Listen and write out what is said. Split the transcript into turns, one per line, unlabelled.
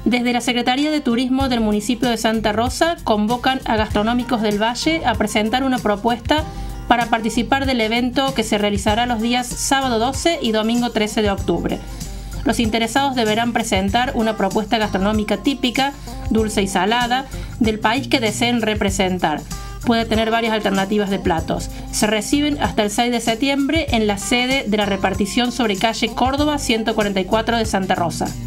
Desde la Secretaría de Turismo del municipio de Santa Rosa convocan a gastronómicos del Valle a presentar una propuesta para participar del evento que se realizará los días sábado 12 y domingo 13 de octubre. Los interesados deberán presentar una propuesta gastronómica típica, dulce y salada, del país que deseen representar. Puede tener varias alternativas de platos. Se reciben hasta el 6 de septiembre en la sede de la repartición sobre calle Córdoba 144 de Santa Rosa.